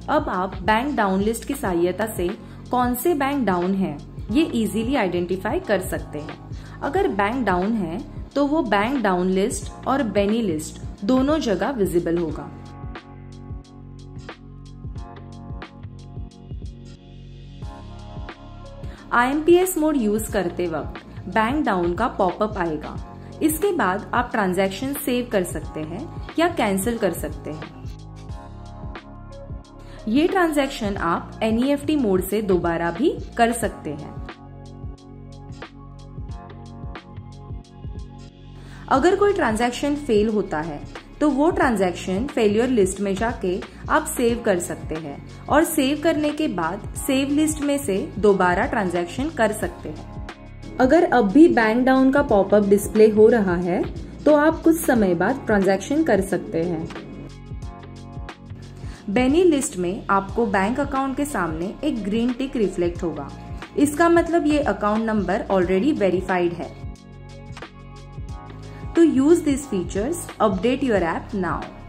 अब आप bank down list की सहायता से कौन से बैंक डाउन हैं ये इजीली आइडेंटिफाई कर सकते हैं। अगर बैंक डाउन है तो वो बैंक डाउन लिस्ट और बेनी लिस्ट दोनों जगह विजिबल होगा। IMPS मोड यूज करते वक्त बैंक डाउन का पॉपअप आएगा। इसके बाद आप ट्रांजैक्शन सेव कर सकते हैं या कैंसिल कर सकते हैं। ये ट्रांजैक्शन आप NEFT मोड से दोबारा भी कर सकते हैं। अगर कोई ट्रांजैक्शन फेल होता है तो वो ट्रांजैक्शन फेलियर लिस्ट में जाके आप सेव कर सकते हैं और सेव करने के बाद सेव लिस्ट में से दोबारा ट्रांजैक्शन कर सकते हैं। अगर अब भी बैंक डाउन का पॉपअप डिस्प्ले हो रहा है तो आप कुछ समय बाद ट्रांजैक्शन कर सकते हैं। बेनी लिस्ट में आपको बैंक अकाउंट के सामने एक ग्रीन टिक रिफ्लेक्ट होगा। इसका मतलब ये अकाउंट नंबर ऑलरेडी वेरीफाइड है। To use these features, update your app now.